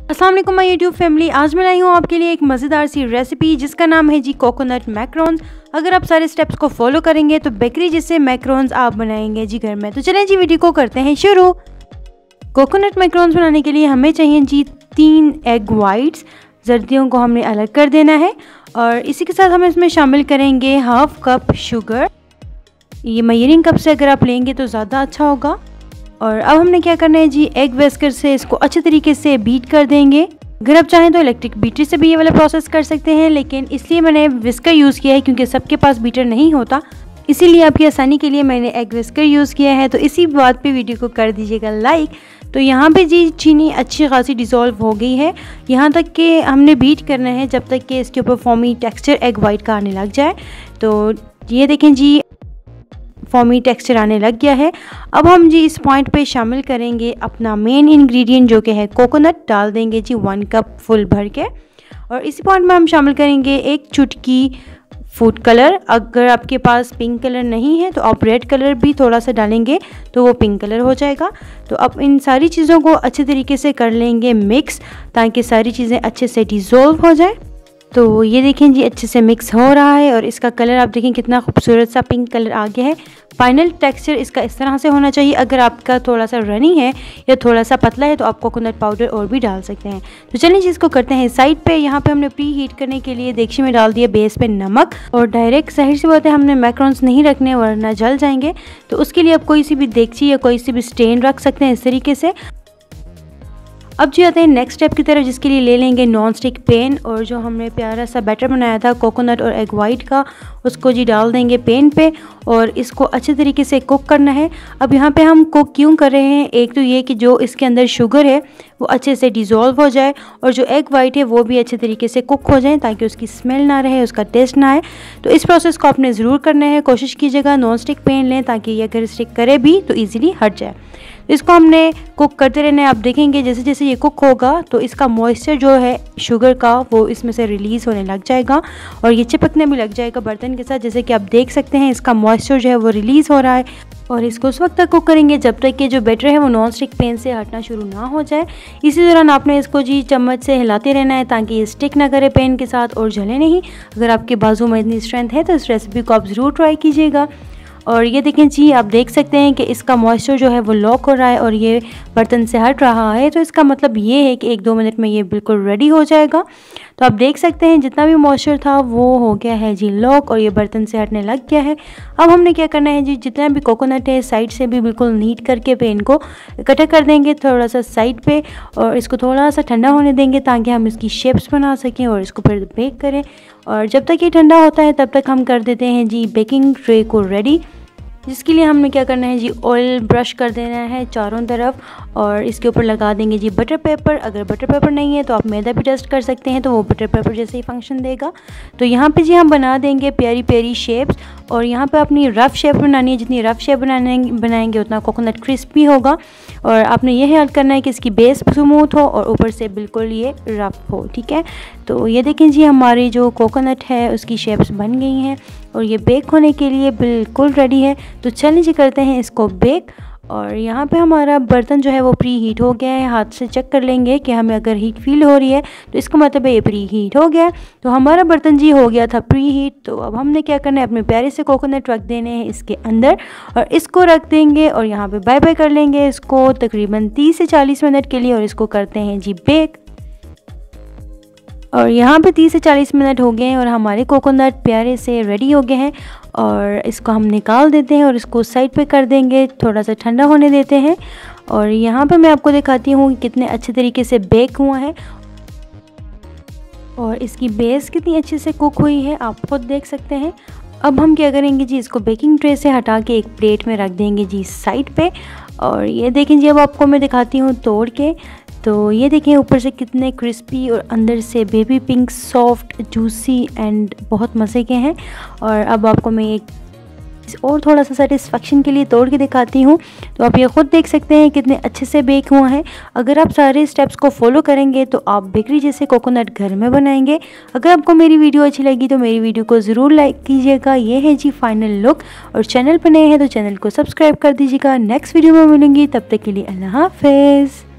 अस्सलाम वालेकुम my YouTube family. आज मैं लाई हूँ आपके लिए एक मज़ेदार सी रेसिपी जिसका नाम है जी कोकोनट मैक्रोन्स। अगर आप सारे स्टेप्स को फॉलो करेंगे तो बेकरी जैसे मैक्रोन्स आप बनाएंगे जी घर में। तो चलें जी वीडियो को करते हैं शुरू। कोकोनट मैक्रोन्स बनाने के लिए हमें चाहिए जी 3 एग वाइट्स। जर्दियों को हमने अलग कर देना है और इसी के साथ हम इसमें शामिल करेंगे हाफ कप शुगर। ये मेजरिंग कप से अगर आप लेंगे तो ज़्यादा अच्छा होगा। और अब हमने क्या करना है जी, एग विस्कर से इसको अच्छे तरीके से बीट कर देंगे। अगर आप चाहें तो इलेक्ट्रिक बीटर से भी ये वाला प्रोसेस कर सकते हैं, लेकिन इसलिए मैंने विस्कर यूज़ किया है क्योंकि सबके पास बीटर नहीं होता, इसीलिए आपकी आसानी के लिए मैंने एग विस्कर यूज़ किया है। तो इसी बात पे वीडियो को कर दीजिएगा लाइक। तो यहाँ पे जी चीनी अच्छी खासी डिज़ोल्व हो गई है। यहाँ तक कि हमने बीट करना है जब तक कि इसके ऊपर फॉर्मी टेक्सचर एग वाइट का आने लग जाए। तो ये देखें जी फॉर्मी टेक्सचर आने लग गया है। अब हम जी इस पॉइंट पे शामिल करेंगे अपना मेन इंग्रेडिएंट जो कि है कोकोनट। डाल देंगे जी 1 कप फुल भर के। और इसी पॉइंट में हम शामिल करेंगे 1 चुटकी फूड कलर। अगर आपके पास पिंक कलर नहीं है तो आप रेड कलर भी थोड़ा सा डालेंगे तो वो पिंक कलर हो जाएगा। तो अब इन सारी चीज़ों को अच्छे तरीके से कर लेंगे मिक्स, ताकि सारी चीज़ें अच्छे से डिज़ोल्व हो जाए। तो ये देखें जी अच्छे से मिक्स हो रहा है और इसका कलर आप देखें कितना खूबसूरत सा पिंक कलर आ गया है। फाइनल टेक्सचर इसका इस तरह से होना चाहिए। अगर आपका थोड़ा सा रनी है या थोड़ा सा पतला है तो आप कोकोनट पाउडर और भी डाल सकते हैं। तो चलिए जी इसको करते हैं साइड पे। यहाँ पे हमने प्री हीट करने के लिए देगची में डाल दिया बेस पे नमक। और डायरेक्ट जाहिर सी बात है हमने मैक्रोन्स नहीं रखने वरना जल जाएंगे। तो उसके लिए आप कोई सी भी देगची या कोई सी भी स्टैंड रख सकते हैं इस तरीके से। अब जी आते हैं नेक्स्ट स्टेप की तरफ, जिसके लिए ले लेंगे नॉन स्टिक पैन। और जो हमने प्यारा सा बैटर बनाया था कोकोनट और एग वाइट का, उसको जी डाल देंगे पैन पे और इसको अच्छे तरीके से कुक करना है। अब यहाँ पे हम कुक क्यों कर रहे हैं, एक तो ये कि जो इसके अंदर शुगर है वो अच्छे से डिज़ोल्व हो जाए और जो एग वाइट है वो भी अच्छे तरीके से कुक हो जाए, ताकि उसकी स्मेल ना रहे, उसका टेस्ट ना आए। तो इस प्रोसेस को आपने ज़रूर करना है। कोशिश कीजिएगा नॉन स्टिक पैन लें ताकि ये अगर स्टिक करे भी तो ईज़िली हट जाए। इसको हमने कुक करते रहना है। आप देखेंगे जैसे जैसे ये कुक होगा तो इसका मॉइस्चर जो है शुगर का वो इसमें से रिलीज़ होने लग जाएगा और ये चिपकने भी लग जाएगा बर्तन के साथ। जैसे कि आप देख सकते हैं इसका मॉइस्चर जो है वो रिलीज़ हो रहा है। और इसको उस वक्त तक कुक करेंगे जब तक कि जो बैटर है वो नॉन स्टिक पैन से हटना शुरू ना हो जाए। इसी दौरान आपने इसको जी चम्मच से हिलाते रहना है ताकि ये स्टिक ना करे पैन के साथ और जले नहीं। अगर आपके बाजू में इतनी स्ट्रेंथ है तो इस रेसिपी को आप ज़रूर ट्राई कीजिएगा। और ये देखें जी आप देख सकते हैं कि इसका मॉइस्चर जो है वो लॉक हो रहा है और ये बर्तन से हट रहा है। तो इसका मतलब ये है कि 1-2 मिनट में ये बिल्कुल रेडी हो जाएगा। तो आप देख सकते हैं जितना भी मॉइस्चर था वो हो गया है जी लॉक और ये बर्तन से हटने लग गया है। अब हमने क्या करना है जी, जितना भी कोकोनट है साइड से भी बिल्कुल नीट करके पैन को इकट्ठा कर देंगे थोड़ा सा साइड पे और इसको थोड़ा सा ठंडा होने देंगे ताकि हम इसकी शेप्स बना सकें और इसको फिर बेक करें। और जब तक ये ठंडा होता है तब तक हम कर देते हैं जी बेकिंग ट्रे को रेडी, जिसके लिए हमने क्या करना है जी ऑयल ब्रश कर देना है चारों तरफ और इसके ऊपर लगा देंगे जी बटर पेपर। अगर बटर पेपर नहीं है तो आप मैदा भी डस्ट कर सकते हैं, तो वो बटर पेपर जैसे ही फंक्शन देगा। तो यहाँ पे जी हम बना देंगे प्यारी प्यारी शेप्स और यहाँ पे अपनी रफ़ शेप बनानी है। जितनी रफ़ शेप बनाएंगे उतना कोकोनट क्रिस्पी होगा। और आपने ये ख्याल करना है कि इसकी बेस स्मूथ हो और ऊपर से बिल्कुल ये रफ़ हो, ठीक है। तो ये देखें जी हमारी जो कोकोनट है उसकी शेप्स बन गई हैं और ये बेक होने के लिए बिल्कुल रेडी है। तो चलिए जी करते हैं इसको बेक। और यहाँ पे हमारा बर्तन जो है वो प्री हीट हो गया है। हाथ से चेक कर लेंगे कि हमें अगर हीट फील हो रही है तो इसका मतलब है ये प्री हीट हो गया। तो हमारा बर्तन जी हो गया था प्री हीट। तो अब हमने क्या करना है, अपने प्यारे से कोकोनट रख देने हैं इसके अंदर और इसको रख देंगे और यहाँ पे बाय बाय कर लेंगे इसको तकरीबन 30 से 40 मिनट के लिए और इसको करते हैं जी बेक। और यहाँ पे 30 से 40 मिनट हो गए हैं और हमारे कोकोनट प्यारे से रेडी हो गए हैं। और इसको हम निकाल देते हैं और इसको साइड पे कर देंगे, थोड़ा सा ठंडा होने देते हैं। और यहाँ पे मैं आपको दिखाती हूँ कि कितने अच्छे तरीके से बेक हुआ है और इसकी बेस कितनी अच्छे से कुक हुई है, आप खुद देख सकते हैं। अब हम क्या करेंगे जी, इसको बेकिंग ट्रे से हटा के एक प्लेट में रख देंगे जी साइड पे। और ये देखें जी अब आपको मैं दिखाती हूँ तोड़ के। तो ये देखें ऊपर से कितने क्रिस्पी और अंदर से baby pink soft juicy and बहुत मज़े के हैं। और अब आपको मैं एक और थोड़ा सा सेटिस्फेक्शन के लिए तोड़ के दिखाती हूँ। तो आप ये ख़ुद देख सकते हैं कितने अच्छे से बेक हुआ है। अगर आप सारे स्टेप्स को फॉलो करेंगे तो आप बेकरी जैसे कोकोनट घर में बनाएंगे। अगर आपको मेरी वीडियो अच्छी लगी तो मेरी वीडियो को ज़रूर लाइक कीजिएगा। ये है जी फाइनल लुक। और चैनल पर नए हैं तो चैनल को सब्सक्राइब कर दीजिएगा। नेक्स्ट वीडियो में मिलूंगी, तब तक के लिए अल्लाह हाफिज़।